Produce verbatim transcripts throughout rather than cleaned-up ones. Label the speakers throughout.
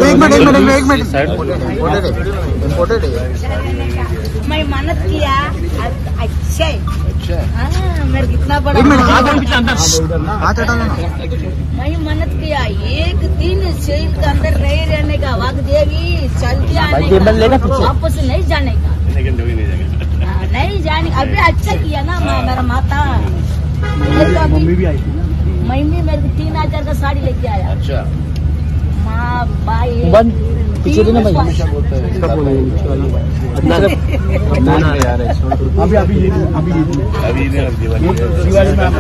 Speaker 1: एक मिनट एक मिनट एक मिनट इम्पोर्टेड है।
Speaker 2: मैं मेहनत किया अच्छा है। मेरे कितना बड़ा
Speaker 1: हाथ हटा लो ना।
Speaker 2: मैं मेहनत किया एक दिन जेल के अंदर नहीं रहने का, वक्त देगी चल के आने का, वापस नहीं जाने का, नहीं जाने। अभी अच्छा किया ना मेरा माता।
Speaker 1: मम्मी भी आई थी।
Speaker 2: मम्मी मेरे को तीन हजार का साड़ी लेके आया।
Speaker 1: अच्छा
Speaker 2: माँ भाई
Speaker 1: पीछे देना भाई, हमेशा बोलते हैं अभी अभी ये अभी ये अभी दिवाली में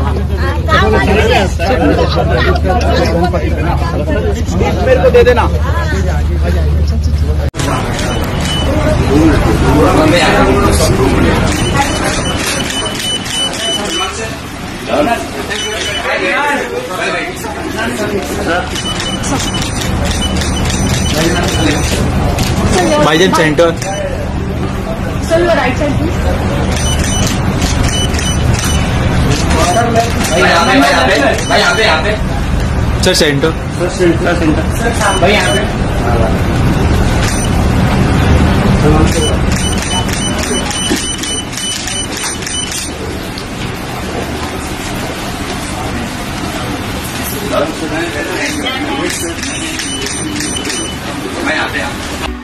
Speaker 1: मेरे को दे देना। भाईजान सेंटर
Speaker 3: चलो राइट साइड प्लीज।
Speaker 1: भाई यहाँ पे भाई यहाँ पे यहाँ पे sir centre sir centre centre भाई यहाँ पे मैं यहाँ पे